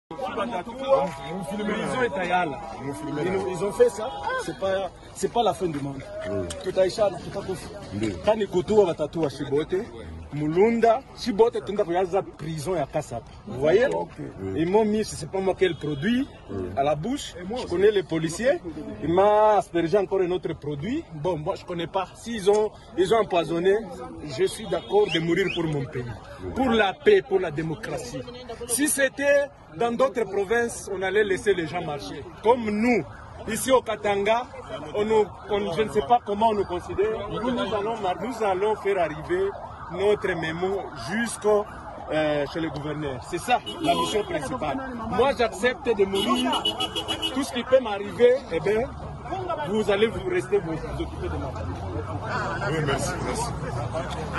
Ils ont fait ça, c'est pas la fin du monde. Tutaisha kani kutua watatua Shibote, Mulunda, Shibote tunda kuyaza prison ya Kasapa. Vous voyez? Ils m'ont mis, je sais pas moi quel produit à la bouche. Je connais les policiers. Ils m'ont aspergé encore un autre produit. Bon, moi je connais pas. S'ils ont empoisonné, je suis d'accord de mourir pour mon pays, pour la paix, pour la démocratie. Si c'était dans d'autres provinces, on allait laisser les gens marcher. Comme nous, ici au Katanga, je ne sais pas comment on nous considère. Nous allons faire arriver notre mémo jusqu'au chez le gouverneur. C'est ça la mission principale. Moi, j'accepte de mourir. Tout ce qui peut m'arriver, eh bien, vous allez vous rester vous occuper de ma famille. Oui, merci.